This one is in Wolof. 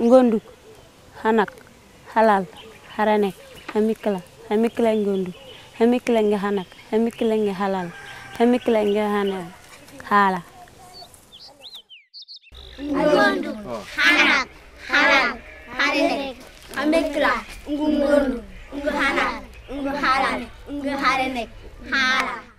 ngondu hanak halal haranek hamikla ngondu hamikla nge hanak hamikla nge halal hamikla nge hanak hala ngondu hanak halal haranek hamikla ngondu ngu hanak ngu halal ngu haranek hala